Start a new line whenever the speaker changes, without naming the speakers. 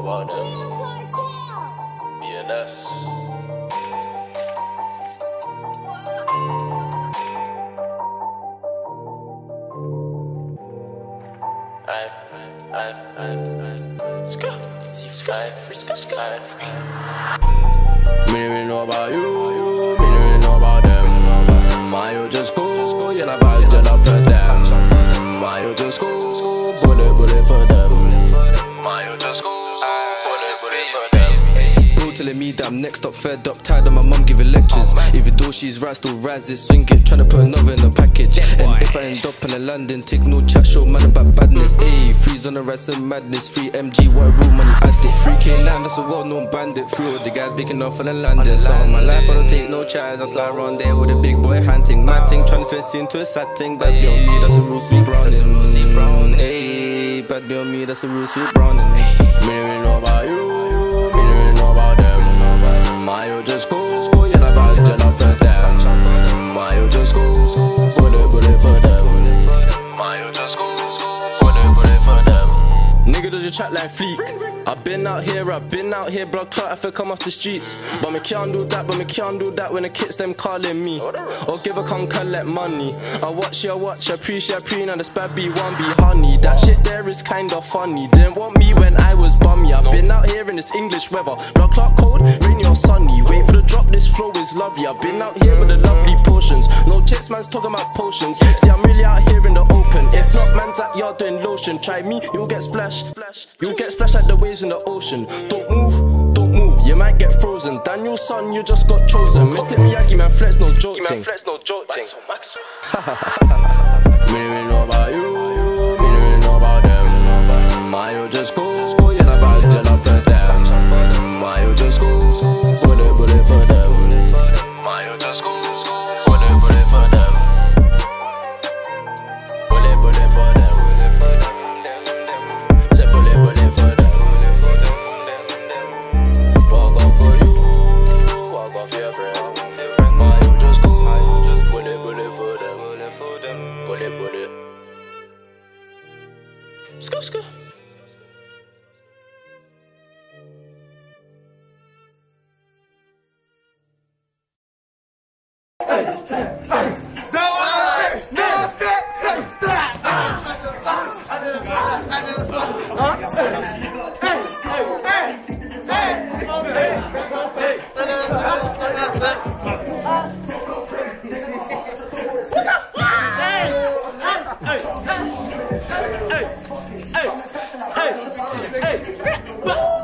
about them. BNS. Me don't really know about you, me don't really know about them. Mayo just go, you're not bad, you're not for them. Mayo just go, bullet for them. Mayo just go, bullet for them. Bro telling me that I'm next up, fed up, tired of my mum giving lectures. Even though she's right, still rise this, swing it, tryna put another in the package. And if I end up in a London, take no chat, show man about badness. Ayy, freeze on the rest of madness, free MG, white room, money acid. 3K9, that's a well-known bandit. Through all the guys breaking off on the landing. So on my life, I don't take no chance, I slide around there with a big boy hunting. Mad thing, tryna twist into a sad thing. Bad girl me, that's a real sweet brown. Ayy, bad girl me, that's a real sweet brown. Me don't really know about you, me don't really know about them. Mayo just go, you're not bad, you're not for them. Mayo just go, bullet for them. Mayo just go, bullet for them. Nigga does your chat like fleek. I've been out here, blood clot if I come off the streets. But me can't do that when the kids them calling me. Or give a cunt collect money. I watch, appreciate, now this bad B1 be honey. That shit there is kinda funny. Didn't want me when I was bummy. I've been out here in this English weather. Blood clot cold, rainy or sunny. Wait for the drop, this flow is lovely. I've been out here with the lovely portions. No chicks, man's talking about potions. See, I'm really out here in the open. If not, man's at yard doing lotion. Try me, you'll get splashed. You'll get splashed like the waves in the ocean. Don't move, you might get frozen. Daniel's son, you just got chosen. Mr. Miyagi, man, flex no joke ting. Me don't really know about you, me don't really know about them. Mayo just go, you're not bad, you're not for them. Mayo just go, bullet for them. Mayo just go, bullet for them. Bullet for them. Say bullet for them. Walk off for you, walk off your friend. Mayo just go, bullet for them. Bullet. Skr.
Hey!